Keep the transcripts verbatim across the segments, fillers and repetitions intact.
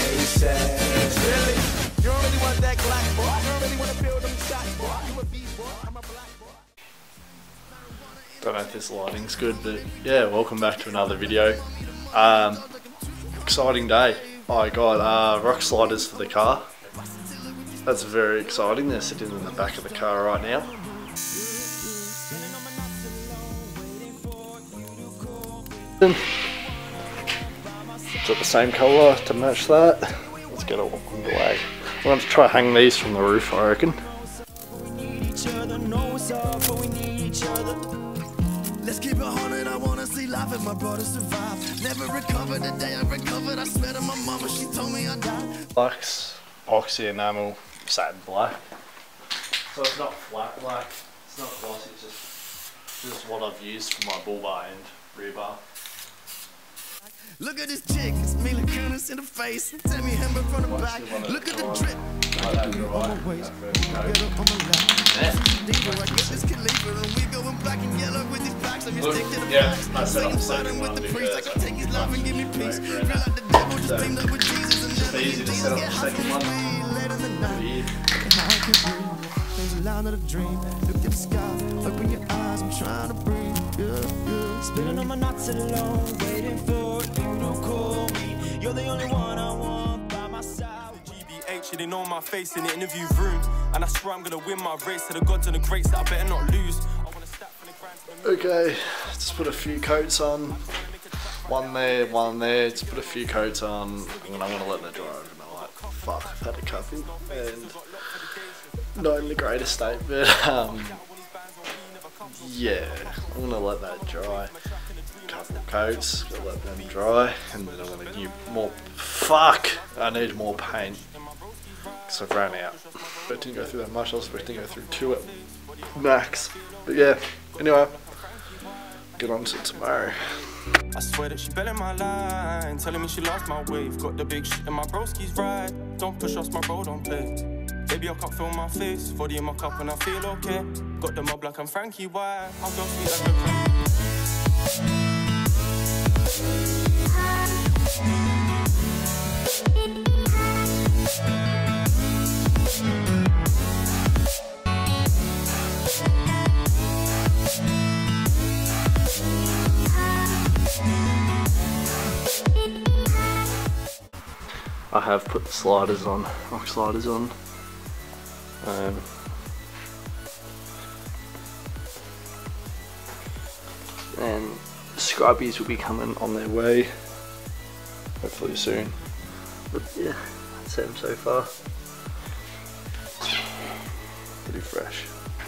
faces. Really? You don't really want that Glock, boy. You don't really want to build them shots, boy. You a B-boy, I'm a black boy. Don't know if this lighting's good, but yeah, welcome back to another video. Um, exciting day. I got uh, rock sliders for the car. That's very exciting. They're sitting in the back of the car right now. Got the same colour to match that. Let's get it underway. I'm going to try hang these from the roof, I reckon. Let's keep it haunted, I wanna see life if my brother survive. Never recovered the day I recovered, I swear to my mama, she told me I died. Blacks, epoxy enamel, satin black. So it's not flat black, it's not glossy, it's just, just what I've used for my bull bar and rear bar. Look at this chick, it's Mila Kunis in the face. Tell me him from the back. Look at the drip. Like that dry, that first coat. Look, yeah, I set up the second one because I can take his love and give me peace. Feel like the devil just teamed up with Jesus and it's easy to set up the second one. There's a line of a dream. Look at the sky, open your eyes, I'm trying to breathe. Yeah, yeah. Spinning on my knots alone, waiting for you to call me. You're the only one I want by my side. G B H, they know my face in the interview room, and I swear I'm gonna win my race to the gods and the greats that I better not lose. I wanna step from the ground to the Okay, just put a few coats on. One there, one there. Just put a few coats on, and I'm gonna let that dry overnight. Fuck, I've had a couple, and not in the greatest state, but um, yeah, I'm gonna let that dry. Couple of coats, gonna let them dry, and then I'm gonna give more. Fuck! I need more paint because I've ran out. But it didn't go through that much. I was expecting to go through two at max. But yeah, anyway, get on to tomorrow. I swear that she belling my line, telling me she lost my wave. Got the big shit and my broski's right. Don't push us, my bro, don't play. Baby, I can't feel my face. forty in my cup and I feel okay. Got the mob like I'm Frankie White. I'll go sweet like a I have put the sliders on, rock sliders on. Um, and scrubbies will be coming on their way, hopefully soon. But yeah, that's them so far. Pretty fresh.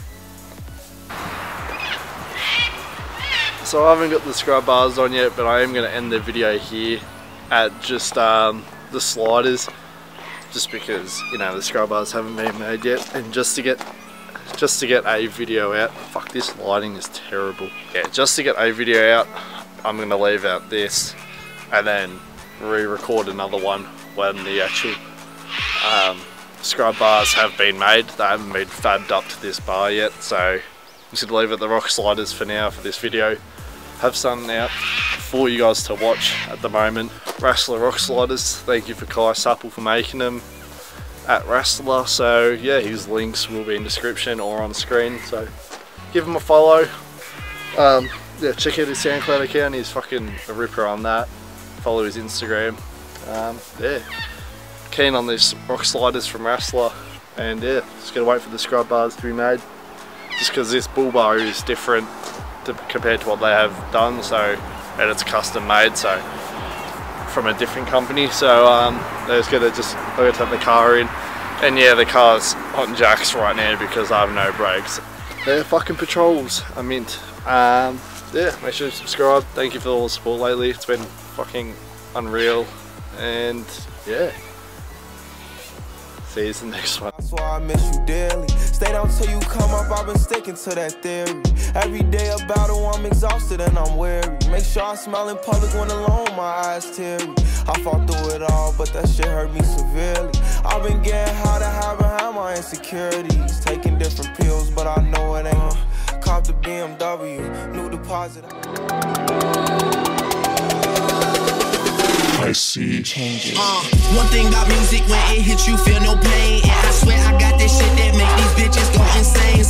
So I haven't got the scrub bars on yet, but I am going to end the video here at just um, the sliders, just because, you know, the scrub bars haven't been made yet, and just to get just to get a video out. Fuck, this lighting is terrible. Yeah, just to get a video out, I'm gonna leave out this and then re-record another one when the actual um, scrub bars have been made. They haven't been fabbed up to this bar yet, so I'm just gonna leave it the rock sliders for now for this video. Have something out for you guys to watch at the moment. Wrestler rock sliders, thank you for Kai Supple for making them at Wrestler. So yeah, his links will be in the description or on screen, so give him a follow. Um, yeah, check out his SoundCloud account, he's fucking a ripper on that. Follow his Instagram. Um, yeah, keen on these rock sliders from Wrestler, and yeah, just gotta wait for the scrub bars to be made, just because this bull bar is different to, compared to what they have done, so, and it's custom made, so from a different company. So um, they're just gonna just they're gonna take the car in, and yeah, the car's on jacks right now because I have no brakes. They're fucking patrols, I mint. Um, yeah, make sure to subscribe. Thank you for all the support lately. It's been fucking unreal, and yeah. See you in the next one. That's why I miss you dearly. Stay down till you come up, I've been sticking to that theory. Every day a battle, I'm exhausted and I'm weary. Make sure I smile in public when alone, my eyes teary. I fought through it all, but that shit hurt me severely. I've been getting how to hide behind my insecurities. Taking different pills, but I know it ain't. Cop the B M W, new deposit. I see changes. Uh, one thing about music, when it hits you, feel no pain. And I swear I got this shit that make these bitches go insane.